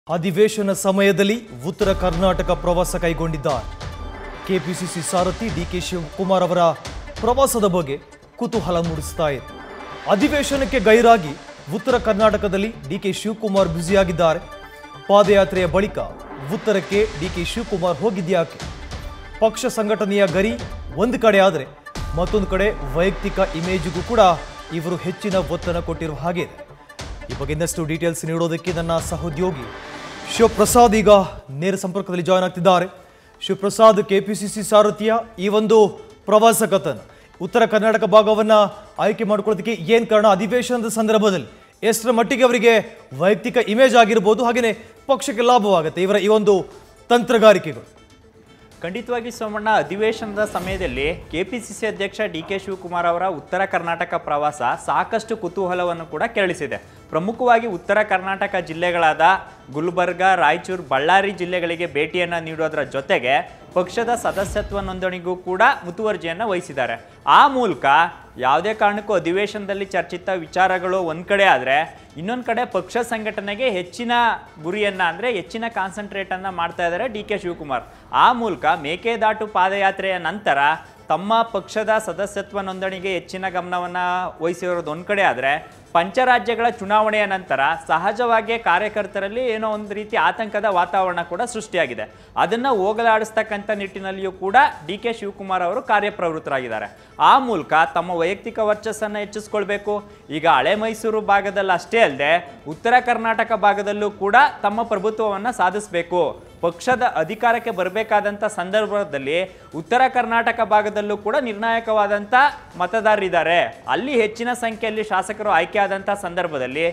ಅಧಿವೇಶನ ಸಮಯದಲ್ಲಿ ಉತ್ತರ ಕರ್ನಾಟಕ ಪ್ರವಾಸ ಕೈಗೊಂಡಿದ್ದಾರೆ. ಕೆಪಿಸಿಸಿ ಸಾರಥಿ ಡಿಕೆ ಶಿವಕುಮಾರ್ ಅವರ ಪ್ರವಾಸದ ಬಗ್ಗೆ ಕುತೂಹಲ ಮೂಡಿಸ್ತಾ ಇದೆ. ಅಧಿವೇಶನಕ್ಕೆ ಗೈರಾಗಿ ಉತ್ತರ ಕರ್ನಾಟಕದಲ್ಲಿ ಡಿಕೆ ಶಿವಕುಮಾರ್ ಬ್ಯುಸಿಯಾಗಿದ್ದಾರೆ. ಪಾದಯಾತ್ರೆಯ ಬಳಿಕ ಉತ್ತರಕ್ಕೆ ಡಿಕೆ ಶಿವಕುಮಾರ್ ಹೋಗಿದ್ಯಾಕೆ? ಪಕ್ಷ ಸಂಘಟನೆಯ ಗರಿ ಒಂದು ಕಡೆ ಆದರೆ ಮತ್ತೊಂದು ಕಡೆ ವೈಯಕ್ತಿಕ ಇಮೇಜ್ಗೂ ಕೂಡ ಇವರು ಹೆಚ್ಚಿನ ಒತ್ತನ್ನು ಕೊಟ್ಟಿರುವ ಹಾಗೆ ಇದೆ. ಈ ಬಗ್ಗೆ ಇನ್ನಷ್ಟು ಡೀಟೇಲ್ಸ್ ನೀಡೋದಕ್ಕೆ ನನ್ನ ಸಹೋದ್ಯೋಗಿ ಶಿವಪ್ರಸಾದ್ ಈಗ ನೇರ ಸಂಪರ್ಕದಲ್ಲಿ ಜಾಯ್ನ್ ಆಗ್ತಿದ್ದಾರೆ. ಶಿವಪ್ರಸಾದ್, ಕೆಪಿಸಿಸಿ ಸಾರಥಿಯ ಈ ಒಂದು ಪ್ರವಾಸ ಕಥನ ಉತ್ತರ ಕರ್ನಾಟಕ ಭಾಗವನ್ನ ಆಯ್ಕೆ ಮಾಡ್ಕೊಳ್ಳೋದಕ್ಕೆ ಏನು ಕಾರಣ? ಅಧಿವೇಶನದ ಸಂದರ್ಭದಲ್ಲಿ ಎಷ್ಟರ ಮಟ್ಟಿಗೆ ಅವರಿಗೆ ವೈಯಕ್ತಿಕ ಇಮೇಜ್ ಆಗಿರ್ಬೋದು, ಹಾಗೆಯೇ ಪಕ್ಷಕ್ಕೆ ಲಾಭವಾಗುತ್ತೆ ಇವರ ಈ ಒಂದು ತಂತ್ರಗಾರಿಕೆಗಳು? ಖಂಡಿತವಾಗಿ ಸೋಮಣ್ಣ, ಅಧಿವೇಶನದ ಸಮಯದಲ್ಲಿ ಕೆಪಿಸಿಸಿ ಅಧ್ಯಕ್ಷ ಡಿಕೆ ಶಿವಕುಮಾರ್ ಅವರ ಉತ್ತರ ಕರ್ನಾಟಕ ಪ್ರವಾಸ ಸಾಕಷ್ಟು ಕುತೂಹಲವನ್ನು ಕೂಡ ಕೆರಳಿಸಿದೆ. ಪ್ರಮುಖವಾಗಿ ಉತ್ತರ ಕರ್ನಾಟಕ ಜಿಲ್ಲೆಗಳಾದ ಗುಲ್ಬರ್ಗ, ರಾಯಚೂರು, ಬಳ್ಳಾರಿ ಜಿಲ್ಲೆಗಳಿಗೆ ಭೇಟಿಯನ್ನು ನೀಡೋದರ ಜೊತೆಗೆ ಪಕ್ಷದ ಸದಸ್ಯತ್ವ ನೋಂದಣಿಗೂ ಕೂಡ ಮುತುವರ್ಜಿಯನ್ನು ವಹಿಸಿದ್ದಾರೆ. ಆ ಮೂಲಕ ಯಾವುದೇ ಕಾರಣಕ್ಕೂ ಅಧಿವೇಶನದಲ್ಲಿ ಚರ್ಚಿತ ವಿಚಾರಗಳು ಒಂದು ಕಡೆ ಆದರೆ ಇನ್ನೊಂದು ಕಡೆ ಪಕ್ಷ ಸಂಘಟನೆಗೆ ಹೆಚ್ಚಿನ ಗುರಿಯನ್ನು ಅಂದರೆ ಹೆಚ್ಚಿನ ಕಾನ್ಸಂಟ್ರೇಟನ್ನು ಮಾಡ್ತಾ ಇದ್ದಾರೆ ಡಿಕೆ ಶಿವಕುಮಾರ್. ಆ ಮೂಲಕ ಮೇಕೆದಾಟು ಪಾದಯಾತ್ರೆಯ ನಂತರ ತಮ್ಮ ಪಕ್ಷದ ಸದಸ್ಯತ್ವ ನೋಂದಣಿಗೆ ಹೆಚ್ಚಿನ ಗಮನವನ್ನು ವಹಿಸಿರೋದು ಒಂದು ಕಡೆ ಆದರೆ ಪಂಚರಾಜ್ಯಗಳ ಚುನಾವಣೆಯ ನಂತರ ಸಹಜವಾಗಿ ಕಾರ್ಯಕರ್ತರಲ್ಲಿ ಏನೋ ಒಂದು ರೀತಿ ಆತಂಕದ ವಾತಾವರಣ ಕೂಡ ಸೃಷ್ಟಿಯಾಗಿದೆ. ಅದನ್ನು ಹೋಗಲಾಡಿಸ್ತಕ್ಕಂಥ ನಿಟ್ಟಿನಲ್ಲಿಯೂ ಕೂಡ ಡಿ ಕೆ ಶಿವಕುಮಾರ್ ಅವರು ಕಾರ್ಯಪ್ರವೃತ್ತರಾಗಿದ್ದಾರೆ. ಆ ಮೂಲಕ ತಮ್ಮ ವೈಯಕ್ತಿಕ ವರ್ಚಸ್ಸನ್ನು ಹೆಚ್ಚಿಸ್ಕೊಳ್ಬೇಕು. ಈಗ ಹಳೆ ಮೈಸೂರು ಭಾಗದಲ್ಲಿ ಅಷ್ಟೇ ಅಲ್ಲದೆ ಉತ್ತರ ಕರ್ನಾಟಕ ಭಾಗದಲ್ಲೂ ಕೂಡ ತಮ್ಮ ಪ್ರಭುತ್ವವನ್ನು ಸಾಧಿಸಬೇಕು. ಪಕ್ಷದ ಅಧಿಕಾರಕ್ಕೆ ಬರಬೇಕಾದಂಥ ಸಂದರ್ಭದಲ್ಲಿ ಉತ್ತರ ಕರ್ನಾಟಕ ಭಾಗದಲ್ಲೂ ಕೂಡ ನಿರ್ಣಾಯಕವಾದಂಥ ಮತದಾರರಿದ್ದಾರೆ. ಅಲ್ಲಿ ಹೆಚ್ಚಿನ ಸಂಖ್ಯೆಯಲ್ಲಿ ಶಾಸಕರು ಆಯ್ಕೆಯಾದಂಥ ಸಂದರ್ಭದಲ್ಲಿ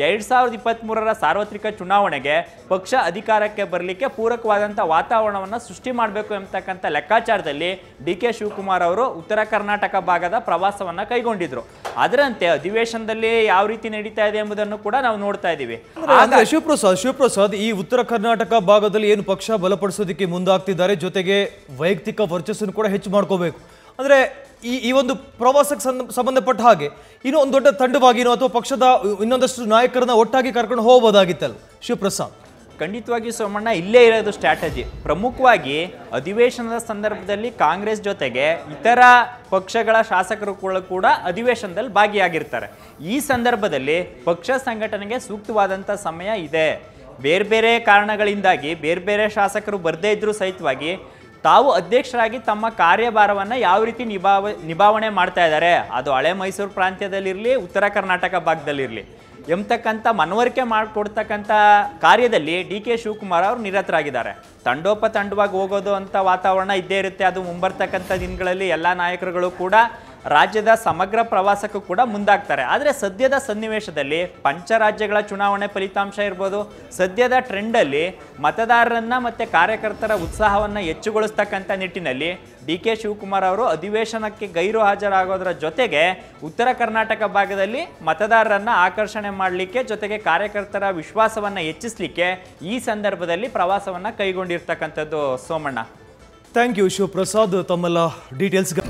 2023ರ ಸಾರ್ವತ್ರಿಕ ಚುನಾವಣೆಗೆ ಪಕ್ಷ ಅಧಿಕಾರಕ್ಕೆ ಬರಲಿಕ್ಕೆ ಪೂರಕವಾದಂಥ ವಾತಾವರಣವನ್ನು ಸೃಷ್ಟಿ ಮಾಡಬೇಕು ಎಂಬತಕ್ಕಂಥ ಲೆಕ್ಕಾಚಾರದಲ್ಲಿ ಡಿ ಕೆ ಶಿವಕುಮಾರ್ ಅವರು ಉತ್ತರ ಕರ್ನಾಟಕ ಭಾಗದ ಪ್ರವಾಸವನ್ನು ಕೈಗೊಂಡಿದ್ರು. ಅದರಂತೆ ಅಧಿವೇಶನದಲ್ಲಿ ಯಾವ ರೀತಿ ನಡೀತಾ ಇದೆ ಎಂಬುದನ್ನು ಕೂಡ ನಾವು ನೋಡ್ತಾ ಇದ್ದೀವಿ. ಶಿವಪ್ರಸಾದ್, ಈ ಉತ್ತರ ಕರ್ನಾಟಕ ಭಾಗದಲ್ಲಿ ಏನು ಪಕ್ಷ ಬಲಪಡಿಸೋದಕ್ಕೆ ಮುಂದಾಗ್ತಿದ್ದಾರೆ, ಜೊತೆಗೆ ವೈಯಕ್ತಿಕ ವರ್ಚಸ್ಸನ್ನು ಕೂಡ ಹೆಚ್ಚು ಮಾಡ್ಕೋಬೇಕು ಅಂದ್ರೆ ಈ ಒಂದು ಪ್ರವಾಸಕ್ಕೆ ಸಂಬಂಧಪಟ್ಟ ಹಾಗೆ ಇನ್ನೂ ಒಂದು ದೊಡ್ಡ ತಂಡವಾಗಿನೋ ಅಥವಾ ಪಕ್ಷದ ಇನ್ನೊಂದಷ್ಟು ನಾಯಕರನ್ನ ಒಟ್ಟಾಗಿ ಕರ್ಕೊಂಡು ಹೋಗಬಹುದಾಗಿತ್ತಲ್ಲ ಶಿವಪ್ರಸಾದ್? ಖಂಡಿತವಾಗಿ ಸೋಮಣ್ಣ, ಇಲ್ಲೇ ಇರೋದು ಸ್ಟ್ರಾಟಜಿ. ಪ್ರಮುಖವಾಗಿ ಅಧಿವೇಶನದ ಸಂದರ್ಭದಲ್ಲಿ ಕಾಂಗ್ರೆಸ್ ಜೊತೆಗೆ ಇತರ ಪಕ್ಷಗಳ ಶಾಸಕರು ಕೂಡ ಅಧಿವೇಶನದಲ್ಲಿ ಭಾಗಿಯಾಗಿರ್ತಾರೆ. ಈ ಸಂದರ್ಭದಲ್ಲಿ ಪಕ್ಷ ಸಂಘಟನೆಗೆ ಸೂಕ್ತವಾದಂಥ ಸಮಯ ಇದೆ. ಬೇರೆ ಬೇರೆ ಕಾರಣಗಳಿಂದಾಗಿ ಬೇರೆ ಬೇರೆ ಶಾಸಕರು ಬರದೇ ಇದ್ರೂ ಸಹಿತವಾಗಿ ತಾವು ಅಧ್ಯಕ್ಷರಾಗಿ ತಮ್ಮ ಕಾರ್ಯಭಾರವನ್ನು ಯಾವ ರೀತಿ ನಿಭಾವಣೆ ಮಾಡ್ತಾ ಇದ್ದಾರೆ, ಅದು ಹಳೆ ಮೈಸೂರು ಪ್ರಾಂತ್ಯದಲ್ಲಿರಲಿ ಉತ್ತರ ಕರ್ನಾಟಕ ಭಾಗದಲ್ಲಿರಲಿ ಎಂಬತಕ್ಕಂಥ ಮನವರಿಕೆ ಮಾಡಿಕೊಡ್ತಕ್ಕಂಥ ಕಾರ್ಯದಲ್ಲಿ ಡಿ ಕೆ ಶಿವಕುಮಾರ್ ಅವರು ನಿರತರಾಗಿದ್ದಾರೆ. ತಂಡೋಪತಂಡವಾಗಿ ಹೋಗೋದು ಅಂತ ವಾತಾವರಣ ಇದ್ದೇ ಇರುತ್ತೆ. ಅದು ಮುಂಬರ್ತಕ್ಕಂಥ ದಿನಗಳಲ್ಲಿ ಎಲ್ಲ ನಾಯಕರುಗಳು ಕೂಡ ರಾಜ್ಯದ ಸಮಗ್ರ ಪ್ರವಾಸಕ್ಕೂ ಕೂಡ ಮುಂದಾಗ್ತಾರೆ. ಆದರೆ ಸದ್ಯದ ಸನ್ನಿವೇಶದಲ್ಲಿ ಪಂಚರಾಜ್ಯಗಳ ಚುನಾವಣೆ ಫಲಿತಾಂಶ ಇರ್ಬೋದು, ಸದ್ಯದ ಟ್ರೆಂಡಲ್ಲಿ ಮತದಾರರನ್ನು ಮತ್ತು ಕಾರ್ಯಕರ್ತರ ಉತ್ಸಾಹವನ್ನು ಹೆಚ್ಚುಗೊಳಿಸ್ತಕ್ಕಂಥ ನಿಟ್ಟಿನಲ್ಲಿ ಡಿ ಕೆ ಶಿವಕುಮಾರ್ ಅವರು ಅಧಿವೇಶನಕ್ಕೆ ಗೈರು ಹಾಜರಾಗೋದರ ಜೊತೆಗೆ ಉತ್ತರ ಕರ್ನಾಟಕ ಭಾಗದಲ್ಲಿ ಮತದಾರರನ್ನು ಆಕರ್ಷಣೆ ಮಾಡಲಿಕ್ಕೆ ಜೊತೆಗೆ ಕಾರ್ಯಕರ್ತರ ವಿಶ್ವಾಸವನ್ನು ಹೆಚ್ಚಿಸಲಿಕ್ಕೆ ಈ ಸಂದರ್ಭದಲ್ಲಿ ಪ್ರವಾಸವನ್ನು ಕೈಗೊಂಡಿರ್ತಕ್ಕಂಥದ್ದು ಸೋಮಣ್ಣ. ಥ್ಯಾಂಕ್ ಯು ಶಿವಪ್ರಸಾದ್, ತಮ್ಮೆಲ್ಲ ಡೀಟೇಲ್ಸ್